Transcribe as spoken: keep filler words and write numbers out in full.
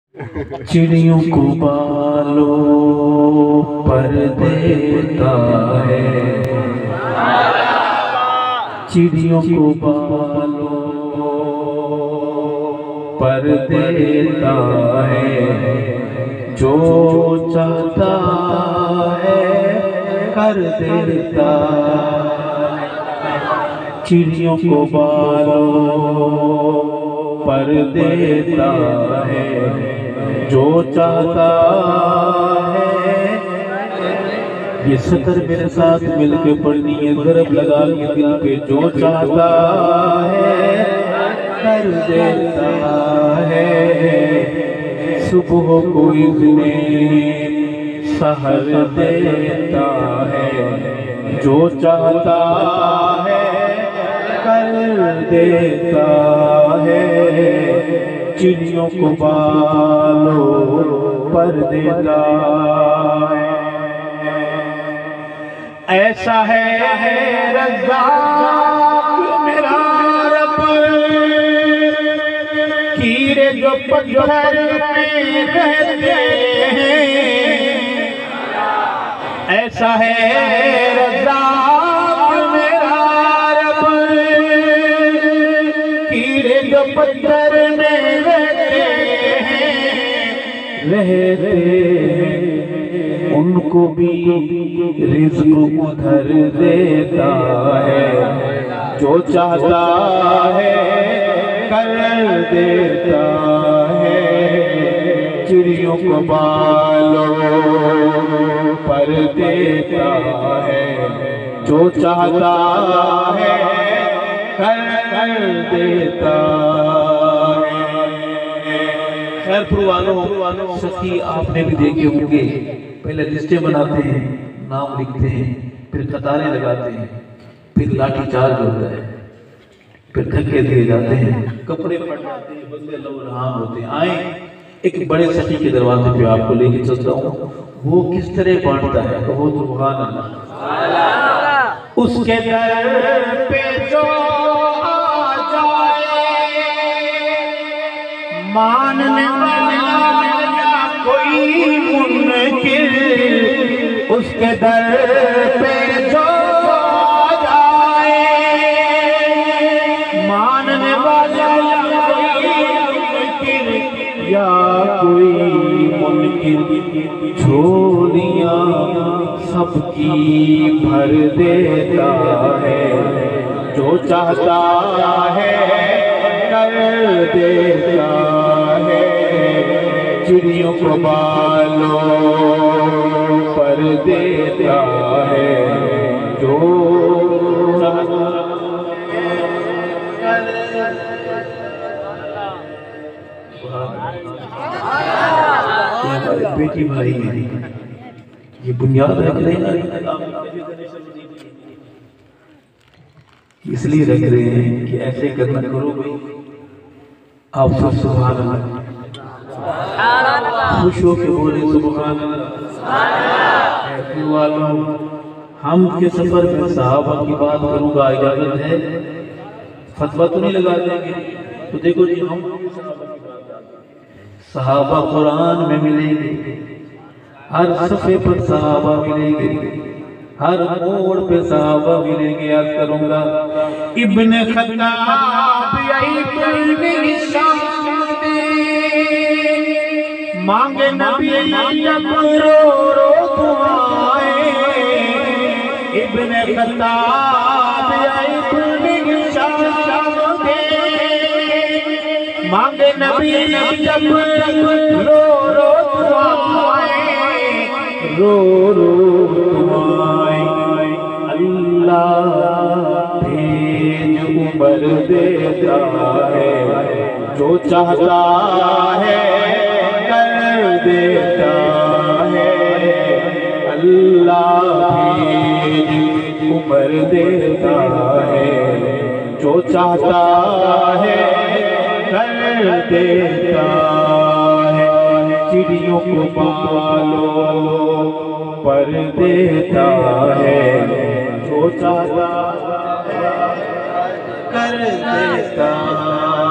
चिड़ियों को बालों पर देता है, चिड़ियों को बालों पर देता है, जो चाहता है कर देता। चिड़ियों को बालों पर देता है, जो चाहता है। ये सतर मेरे साथ मिलके पढ़नी है, गर्भ लगा के दिल पे। जो चाहता है कर देता है, सुबह को इतने सहर देता है। जो चाहता है कर देता है, चिड़ियों को बालों पर देता है। ऐसा है रज़्ज़ाक़ मेरा रब, कीड़े जो पत्थर में रहते हैं। ऐसा है रज़्ज़ाक़ मेरा रब, कीड़े जो पत्थर में रहते हैं, रहते हैं, उनको भी रिज़्क़ उधर देता है। जो चाहता है कर देता है, चिड़ियों को बालों पर देता है। जो चाहता है कर देता है। खैर पुरवानों, सखी आपने भी देखे होंगे, पहले लिस्टें बनाते हैं, नाम लिखते हैं, फिर कतारें लगाते हैं, फिर लाठी चार्ज होता है, फिर धक्के दिए जाते हैं, कपड़े फट जाते हैं, बंदे लौराम होते हैं। आए एक बड़े सखी के दरवाजे पे आपको लेके चलता हूँ, वो किस तरह बांटता है। तो वो सुभान अल्लाह, उसके दर पे जो आ जाए, मानने वाला कोई मुनकिर, उसके दर पे जो आ जाए, मानने वाला या कोई मुनकिर, झोलियां सबकी भर देता है। जो चाहता है कर देता है, चिड़ियों को बालों पर देता है। जो बेटी भाई मेरी, ये बुनियाद रख रहे हैं, इसलिए रख रहे हैं कि ऐसे करना करो भाई। आप सब सुभान अल्लाह, खुश हो के बोले सुभान अल्लाह। हम के सफर में सहाबा की बात करूंगा, इजाजत है, फतवा तो नहीं लगा देंगे। तो देखो जी, हम सहाबा कुरान में मिलेंगे, हर सफ़े पर सहाबा मिलेंगे, हर मोड़ पे सहाबा मिलेंगे। याद करूंगा इब्ने खत्ताब इब्ने हिशाम मांगे नबी जब रो रो दुआएं। इब्ने खत्ताब इब्ने हिशाम मांगे नबी जब रो रो दुआएं, रो रो दुआएं। अल्लाह भेज उमर देता है, जो चाहता है कर देता है। अल्लाह भेज उमर देता है, जो चाहता है कर देता है। चिड़ियों को बालों पर देता है, जो चाहता है कर देता